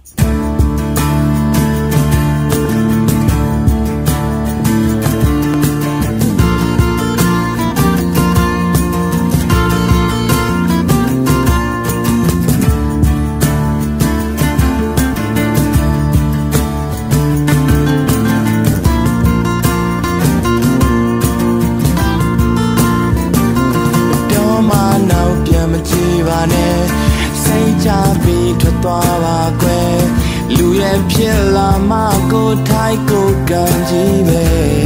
သွားပါကွယ်လူရဲ့ဖြစ်လာမှကိုထိုက်ကိုကံကြီးပဲ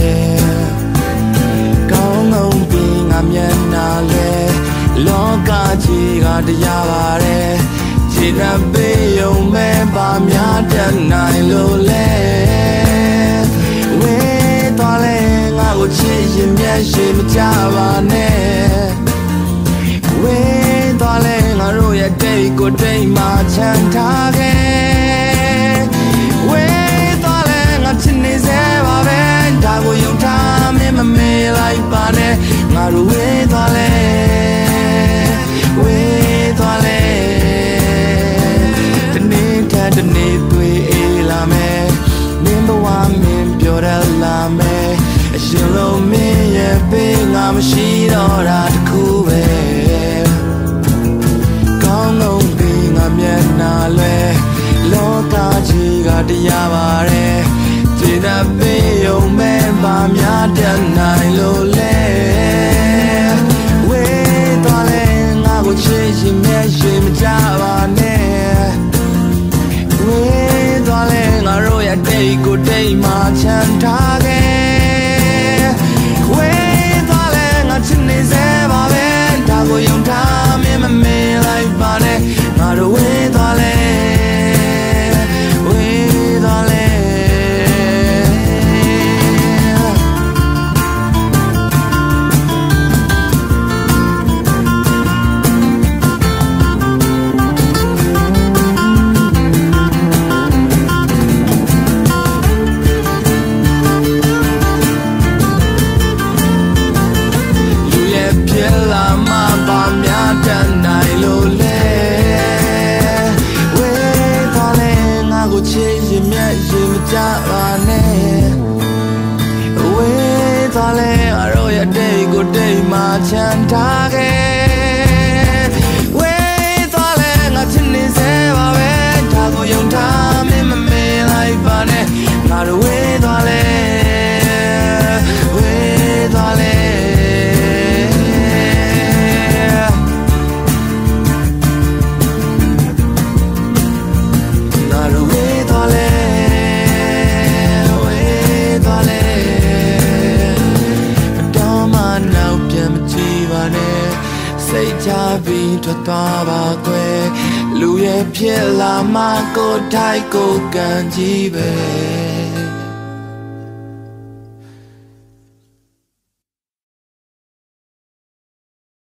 ကောင်းငုံပြီးငါမျက်နှာလဲလောကကြီးကတရားပါတယ်ခြေနှပ်ပေးယုံမဲ့ပါများတတ်နိုင်လို့လဲဝေးသွားလဲငါကိုချစ်ရင်မျက်ရှိမကြပါနဲ့ဝေးသွားလဲငါတို့ရဲ့တိတ်ကိုတိတ်မှချမ်းထားခဲ့ဝေးသွားလဲငါချစ်နေစေပါပဲဒါကိုယုံထားမင်းမမေ့လိုက်ပါနဲ့ငါတို့ဝေးသွားလဲဝေးသွားလဲတနေ့ထက်တနေ့တွေ့အေးလာမယ်မင်းဘဝမင်းပြောရလာမယ်အရှင်လုံးမင်းရဲ့ပေးငါမရှိတော့တာတခုပဲမျက်နှာလွယ်လောကကြီးကတရားပါတယ်ခြေနှပ်ပေးယုံမဲ့ပါများတတ်နိုင်လို့လဲဝေးသွားလဲငါကိုချစ်ရင်မျက်ရှိမကြပါနဲ့ဝေးသွားလဲငါတို့ရဲ့တိတ်ကိုတိတ်မှချမ်းထားခဲ့ဝေးသွားလဲငါချစ်နေစေပါပဲဒါကိုယုံထားမင်းမမေ့လိုက်ပါနဲ့ငါတို့ဝေးသွားလဲဝေးသွားလဲလူရဲ့ဖြစ်လာမှပါများတတ်နိုင်လို့လဲချစ်ရင်မျက်ရည်မကြပါနဲ့ဝေးသွားလဲအရောရဲ့တိတ်ကိုတိတ်မှချမ်းထားခဲ့ဝေးသွားလဲငါချစ်နေစေပါပဲဒါကိုယုံထားမင်းမမေ့လိုက်ပါနဲ့ငါတို့ဝေးသွားလဲဝေးသွားလဲစိတ်ချပြီးထွက်သွားပါကွယ်လူရဲ့ဖြစ်လာမှကိုထိုက်ကိုကံကြီးပဲ